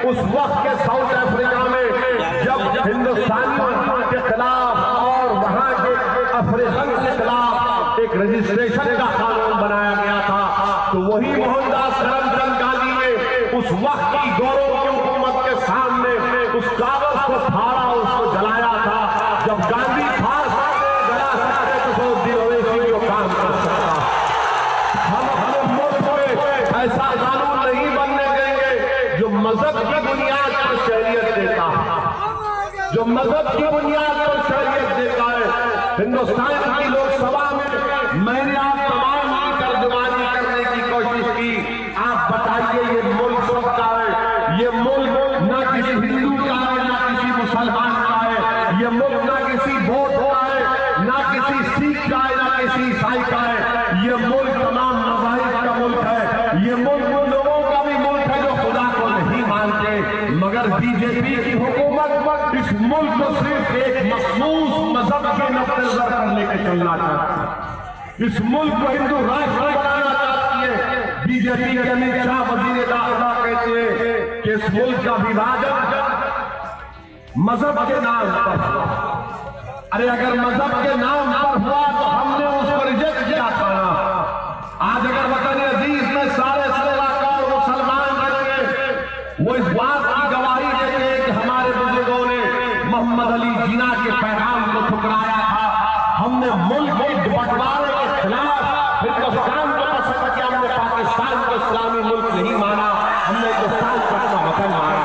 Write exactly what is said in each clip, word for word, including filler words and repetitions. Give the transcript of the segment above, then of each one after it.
उस वक्त के साउथ अफ्रीका में जब हिंदुस्तानियों के खिलाफ और वहां के अफ्रीकन के खिलाफ एक रजिस्ट्रेशन का कानून बनाया गया था, तो वही मोहनदास करमचंद गांधी ने उस वक्त की गौरव की हुकूमत के सामने उस कागज को फाड़ा, उसको जलाया था। जब गांधी फाड़ जला सकते तो सऊदी अवेशी को काम कर सकता। हम अपने मुल्क में ऐसा कानून नहीं बनने देंगे जो मजहब की बुनियाद पर शरीयत देता है, जो मजहब की बुनियाद पर शरीयत देता है। हिंदुस्तान की लोकसभा में मैंने आप तमाम की तर्जुमानी करने की कोशिश की। आप बताइए ये मुल्क सबका है, ये मुल्क ना किसी हिंदू का है, ना किसी मुसलमान का है, ये मुल्क ना किसी बौद्ध का है, ना किसी सिख का है, ना किसी ईसाई का है। ये मुल्क तमाम मज़ाहिब का मुल्क है। ये मुल्क उन लोगों का भी मुल्क है जो खुदा को नहीं मानते, मगर बीजेपी की हुकूमत इस मुल्क को सिर्फ एक मखसूस मजहब के नक्ते नजर पर लेकर चलना चाहती है। इस मुल्क को हिंदू राष्ट्र बनाना चाहती है। बीजेपी के अमित शाह वजीर दाखिला कहते हैं कि इस मुल्क का विभाजन मजहब के नाम पर हुआ। अरे अगर मजहब के नाम पर हुआ तो हमने उसको रिजेक्ट किया था। आज अगर वतन अजीज में सारे सलाहकार मुसलमान रहते, वो इस बात की गवाही देते हैं कि हमारे बुजुर्गों ने मोहम्मद अली जिन्ना के पैगाम को ठुकराया था। हमने मुल्क के बंटवारे के खिलाफ हिंदुस्तान को पसंद किया, हमने पाकिस्तान को इस्लामी मुल्क नहीं माना, हमने हिंदुस्तान को अपना वतन माना।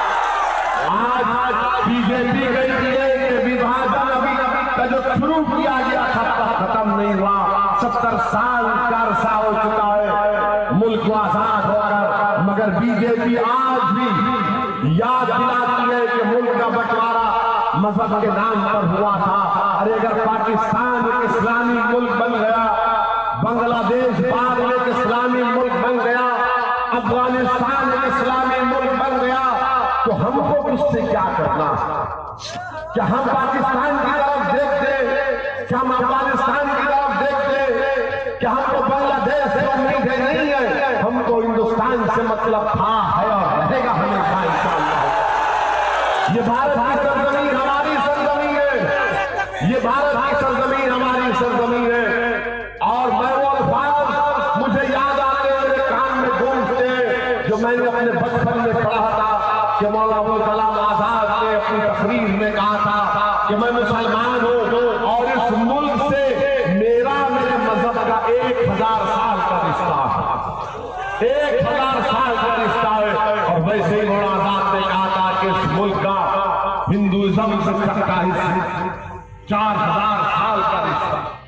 आज बीजेपी कहती है कि विभाजन अभी का जो शुरू किया गया था खत्म नहीं हुआ। सत्तर साल का अरसा हो चुका है मुल्क को आजाद होकर, मगर बीजेपी आज भी याद दिलाती है कि मुल्क का बंटवारा मजहब के नाम पर हुआ था। अरे अगर पाकिस्तान एक इस्लामी मुल्क बन गया, बांग्लादेश बाद में एक इस्लामी मुल्क बन गया, अफगानिस्तान एक इस्लामी मुल्क बन गया, तो हमको उससे क्या करना? क्या हम पाकिस्तान की तरफ देखते? क्या हम अफगानिस्तान की तरफ देखते? क्या हमको बांग्लादेश से उम्मीद नहीं है? हमको हिंदुस्तान से मतलब था, है और रहेगा हमेशा इंशाअल्लाह। ये भारत की सरजमीन हमारी सरजमीन है, ये भारत की सरजमीन हमारी सरजमीन है। और मैं वो अल्फाज मुझे याद आते हैं, मेरे कान में गूंजते, जो मैंने अपने बचपन में पढ़ा था कि मौलाना अबुल कलाम आजाद ने अपनी तकरीर में कहा था कि मैं मुसलमान हूँ और इस मुल्क से मेरा मेरे मजहब का एक हजार साल का रिश्ता है, एक हजार साल का रिश्ता है। और वैसे ही मौलाना आजाद ने कहा था कि इस मुल्क का हिंदुइज्म से का चार हजार साल का रिश्ता।